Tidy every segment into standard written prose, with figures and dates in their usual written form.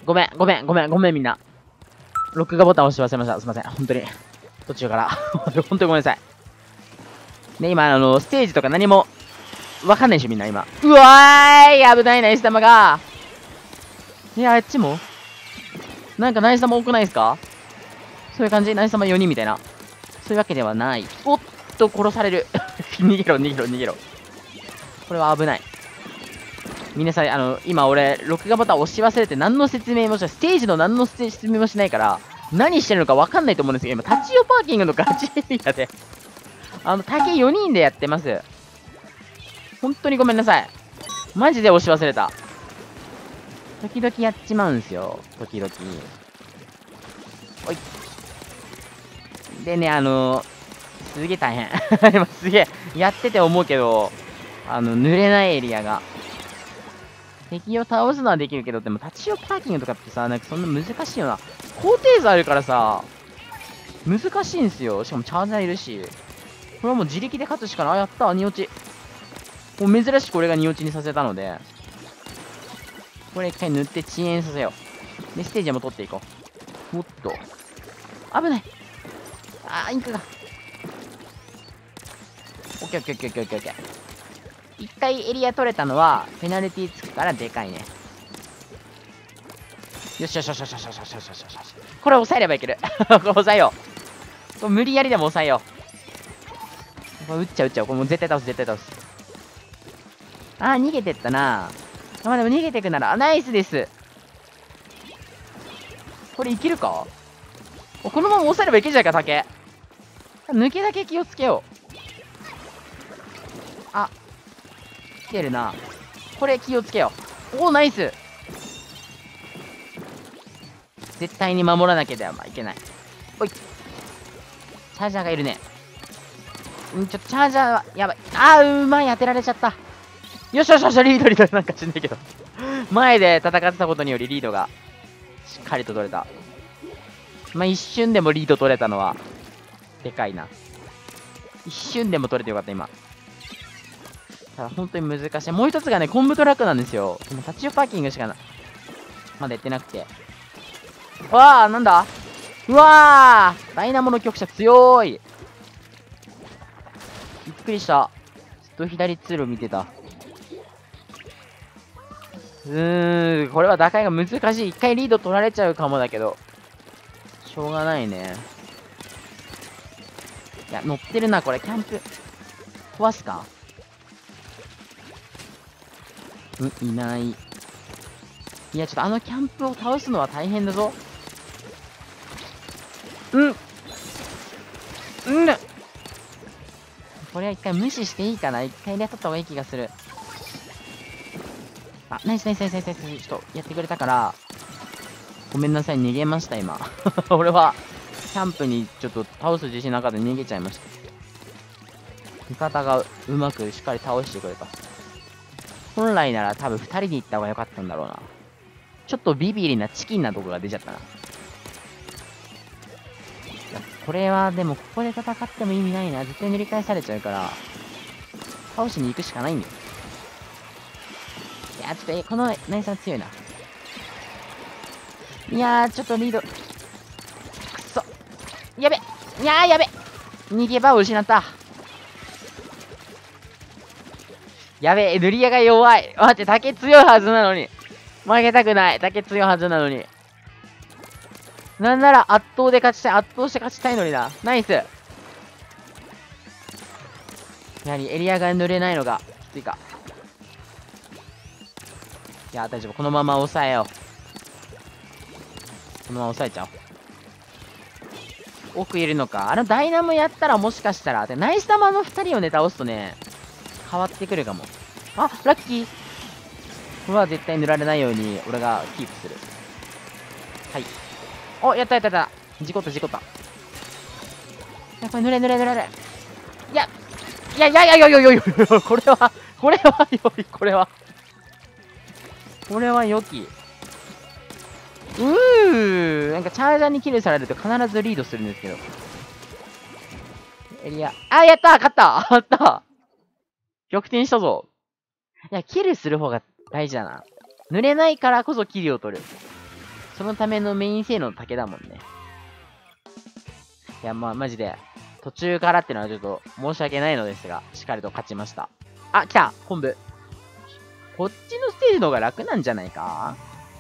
ごめんみんな。録画ボタン押し忘れました。すいません。本当に。途中から。本当にごめんなさい。ね、今、ステージとか何も、わかんないでしょ、みんな、今。うわーい、危ないナイス玉が。いや、あっちもなんかナイス玉多くないですか？そういう感じ？ナイス玉4人みたいな。そういうわけではない。おっと、殺される。逃げろ。これは危ない。皆さん、今俺、録画ボタン押し忘れて何の説明もしない。ステージの何の説明もしないから、何してるのか分かんないと思うんですけど、今、立ち寄パーキングのガチエリアで、竹4人でやってます。本当にごめんなさい。マジで押し忘れた。時々やっちまうんすよ。時々。おい。でね、すげえ大変。今すげえ、やってて思うけど、濡れないエリアが。敵を倒すのはできるけど、でも立ち寄パーキングとかってさ、なんかそんな難しいよな。高低差あるからさ、難しいんすよ。しかもチャージャーいるし。これはもう自力で勝つしかない。あ、やったー、2落ち。もう珍しく俺が2落ちにさせたので、これ一回塗って遅延させよう。で、ステージも取っていこう。おっと。危ない。インクが。オッケー。一回エリア取れたのは、ペナルティつくからでかいね。よし。これ抑えればいける。これ抑えよう。これ無理やりでも抑えよう。これ撃っちゃう。これもう絶対倒す。逃げてったな。まあでも逃げてくなら、ナイスです。これいけるか？このまま抑えればいけるじゃないか、竹。抜けだけ気をつけよう。来てるな。これ気をつけよう。ナイス。絶対に守らなきゃではいけない。おい。チャージャーがいるね。ちょっとチャージャーは、やばい。うまい、当てられちゃった。よし、リードなんかしんないけど。前で戦ってたことによりリードが、しっかりと取れた。一瞬でもリード取れたのは、でかいな。一瞬でも取れてよかった、今。ただ、本当に難しい。もう一つがね、コンブトラックなんですよ。タッチオパーキングしかまだやってなくて。なんだ？ダイナモの局者強い。びっくりした。ずっと左通路見てた。これは打開が難しい。一回リード取られちゃうかもだけど。しょうがないね。いや、乗ってるな、これ。キャンプ。壊すか？いない。いや、ちょっとキャンプを倒すのは大変だぞ。これは一回無視していいかな。一回入れとった方がいい気がする。ナイス。ちょっとやってくれたから、ごめんなさい、逃げました、今。俺は、キャンプにちょっと倒す自信なかったで逃げちゃいました。味方がうまくしっかり倒してくれた。本来なら多分2人で行った方が良かったんだろうな。ちょっとビビリなチキンなとこが出ちゃったな。これはでもここで戦っても意味ないな。絶対塗り返されちゃうから、倒しに行くしかないんだよ。いや、ちょっとこのナイスさん強いな。いやー、ちょっとリード。くそ。やべ。やべ。逃げ場を失った。やべえ、塗り屋が弱い。待って、竹強いはずなのに。負けたくない。竹強いはずなのに。なんなら圧倒して勝ちたいのにな。ナイス。やはりエリアが塗れないのがきついか。いや、大丈夫。このまま抑えよう。このまま抑えちゃおう。奥いるのか。ダイナモやったらもしかしたら、ナイス玉の2人をね、倒すとね、変わってくるかも。ラッキー。これは絶対塗られないように、俺がキープする。はい。やった。事故った。これ塗れ。いや、これは良き。なんかチャージャーにキルされると必ずリードするんですけど。エリア。やった勝った逆転したぞ。いや、キルする方が大事だな。濡れないからこそキルを取る。 そのためのメイン性能の竹だもんね。いや、まあ、マジで、途中からってのはちょっと申し訳ないのですが、しっかりと勝ちました。あ、来た昆布。こっちのステージの方が楽なんじゃないか？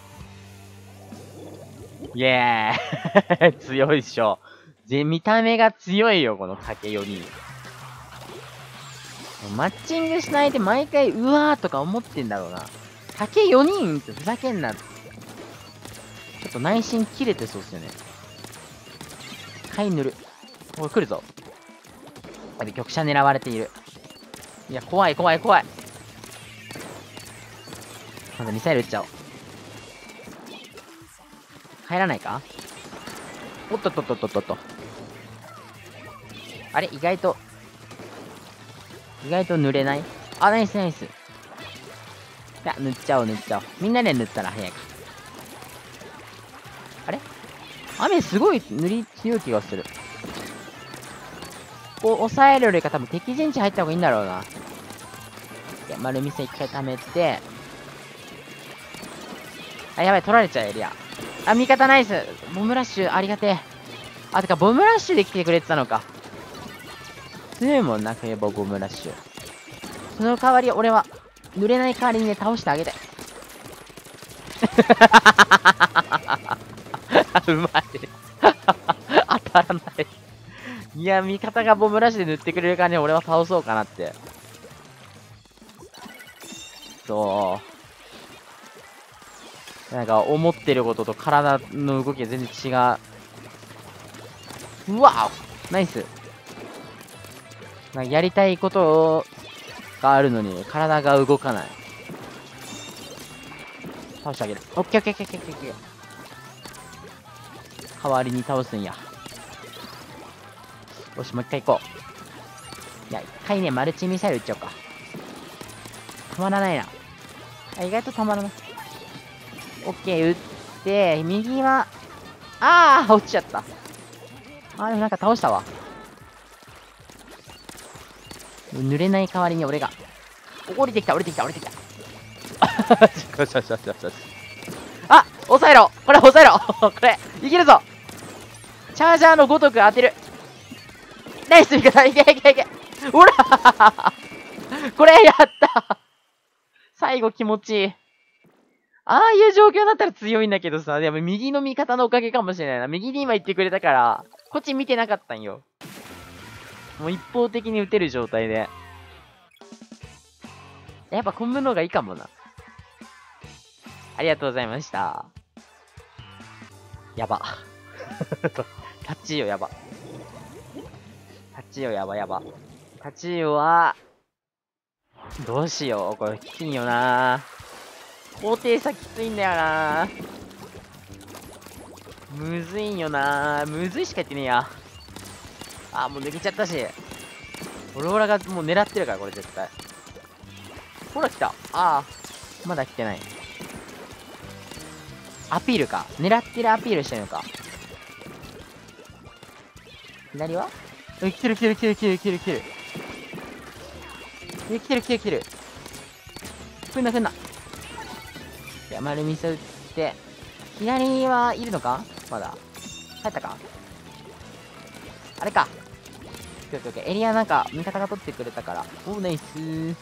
イエーイ強いっしょ。見た目が強いよ、この竹4人。マッチングしないで毎回、うわーとか思ってんだろうな。竹4人ってふざけんな。ちょっと内心切れてそうっすよね。はい塗る。これ来るぞ。これ局舎狙われている。いや、怖い怖い怖い。まずミサイル撃っちゃおう。入らないか？おっとっとっとっとっとっと。あれ意外と塗れない？あ、ナイスナイス。いや、塗っちゃおう塗っちゃおう。みんなで塗ったら早いか。あれ雨すごい塗り強い気がする。こう抑えるよりか多分敵陣地入った方がいいんだろうな。で、丸みせ一回溜めて。あ、やばい、取られちゃうエリア。あ、味方ナイス。ボムラッシュ、ありがてえ。あ、てか、ボムラッシュで来てくれてたのか。強いもんな、冬ボムラッシュ。その代わり、俺は、濡れない代わりにね、倒してあげて。うまい。当たらない。いや、味方がボムラッシュで塗ってくれるからね、俺は倒そうかなって。なんか、思ってることと体の動きが全然違う。うわナイス。なんかやりたいことがあるのに、体が動かない。倒してあげる。オッケーオッケーオッケーオッケーオッケー。代わりに倒すんや。よし、もう一回行こう。いや、一回ね、マルチミサイル撃っちゃおうか。たまらないな。あ、意外とたまらない。オッケー、撃って、右は、落ちちゃった。でもなんか倒したわ。濡れない代わりに俺が。降りてきた、降りてきた、降りてきた。あ、抑えろこれ抑えろこれ、いけるぞチャージャーのごとく当てる。ナイス味方、いけいけいけ。ほらこれやった最後気持ちいい。ああいう状況だったら強いんだけどさ、でも右の味方のおかげかもしれないな。右に今言ってくれたから、こっち見てなかったんよ。もう一方的に撃てる状態で。やっぱ昆布の方がいいかもな。ありがとうございました。やば。タッチよやば。タッチよやばやば。タッチよは、どうしよう。これきついよな。高低差きついんだよな。むずいんよな。むずいしか言ってねえや。もう抜けちゃったし。オローラがもう狙ってるから、これ絶対。ほら来た。まだ来てない。アピールか。狙ってるアピールしてるのか。左は来てる来てる来てる来てる来てる来てる。来てる来てる来てる。来んな来んな。いや、丸みそ打って。左はいるのかまだ。帰ったかあれか。オッケーオッケー。エリアなんか味方が取ってくれたから。ナイスー。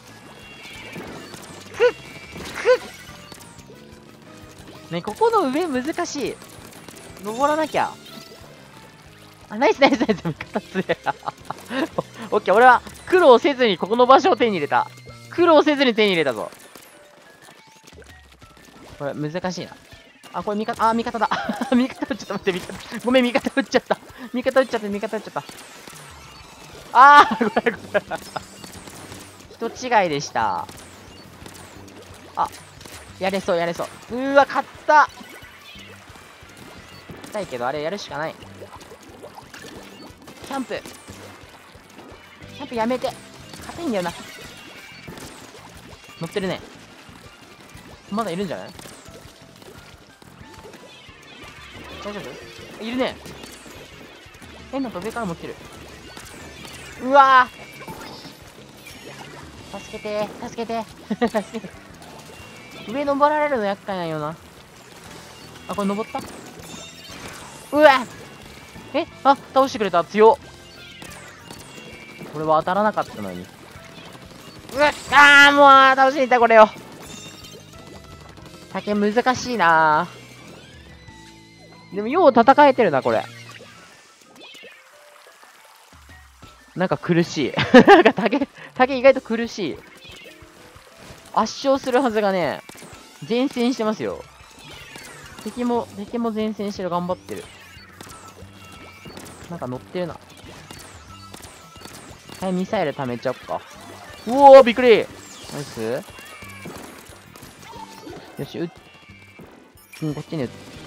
ね、ここの上難しい。登らなきゃ。ナイスナイスナイス。味方強い。オッケー、俺は苦労せずにここの場所を手に入れた。苦労せずに手に入れたぞ。これ難しいな。これ味方、味方だ。味方撃っちゃった。待って、味方。ごめん、味方撃っちゃった。味方撃っちゃった、味方撃っちゃった。ごめん、ごめん。人違いでした。やれそう、やれそう。勝った。痛いけど、あれやるしかない。キャンプ。キャンプやめて。硬いんだよな。乗ってるね。まだいるんじゃない大丈夫いるね。なんか上からも来てる。うわー助けてー、助けてー。助けて。上登られるの厄介なんよな。 あ、これ登った？うわあ、倒してくれた。強っ。これは当たらなかったのに。もう、倒しに行った、これよ。竹難しいなでも、よう戦えてるな、これ。なんか苦しい。なんか竹意外と苦しい。圧勝するはずがね、前線してますよ。敵も前線してる。頑張ってる。なんか乗ってるな。はい、ミサイル貯めちゃおっか。うおー、びっくり。ナイス。よし、こっちに撃って、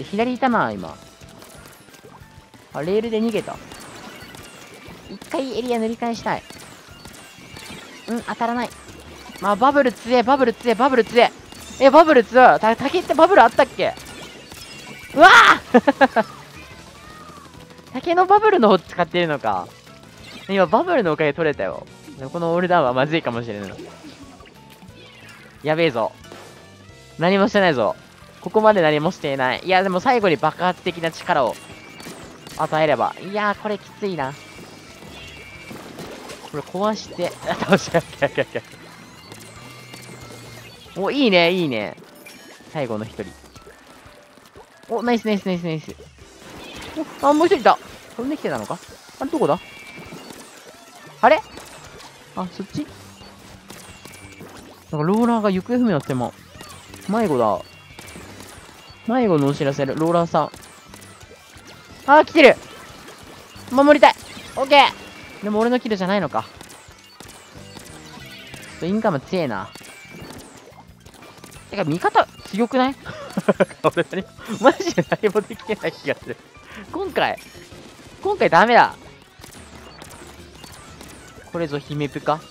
左いたな、今。あ、レールで逃げた。一回エリア塗り返したい。当たらない。まあ、バブル強え。バブル強い。竹ってバブルあったっけ？うわー竹のバブルの方使ってるのか。今、バブルのおかげ取れたよ。でもこのオールダウンはまずいかもしれない。やべえぞ。何もしてないぞ。ここまで何もしていない。いや、でも最後に爆発的な力を与えれば。いやー、これきついな。これ壊して、倒しお、いいね。最後の一人。お、ナイス。お、もう一人いた。飛んできてたのか？あれ、どこだ？あれ？あ、そっち？なんかローラーが行方不明になっても。迷子だ。迷子のお知らせる。ローラーさん。来てる！守りたい！オッケー！でも俺のキルじゃないのか。インカム強えな。てか、味方、強くない俺マジで何もできてない気がする。今回ダメだ。これぞ姫プか？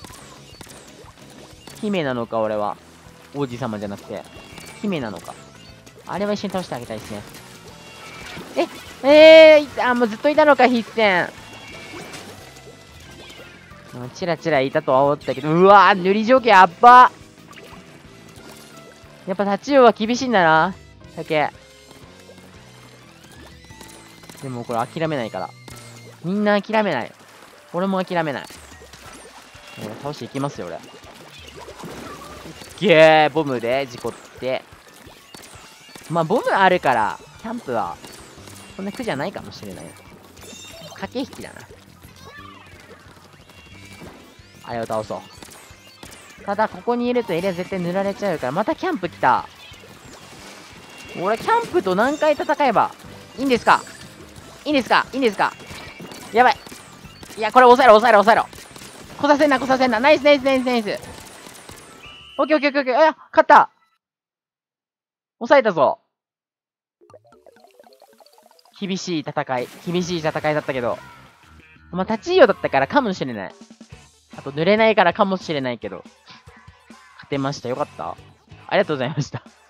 姫なのか、俺は。王子様じゃなくて。姫なのか。あれは一緒に倒してあげたいですね。もうずっといたのか、必戦。チラチラいたとは思ったけど、うわー、塗り条件やっば。やっぱタチウオは厳しいんだな。竹。でもこれ諦めないから。みんな諦めない。俺も諦めない。倒していきますよ、俺。ゲーボムで事故って。まあ、ボムあるから、キャンプは、そんな苦じゃないかもしれない。駆け引きだな。あれを倒そう。ただ、ここにいるとエリア絶対塗られちゃうから、またキャンプ来た。俺、キャンプと何回戦えばいいんですか？やばい。いや、これ抑えろ。来させんな。ナイス。オッケー。勝った。抑えたぞ。厳しい戦いだったけど。まあ、立ちよだったからかもしれない。あと、濡れないからかもしれないけど。勝てました。よかった。ありがとうございました。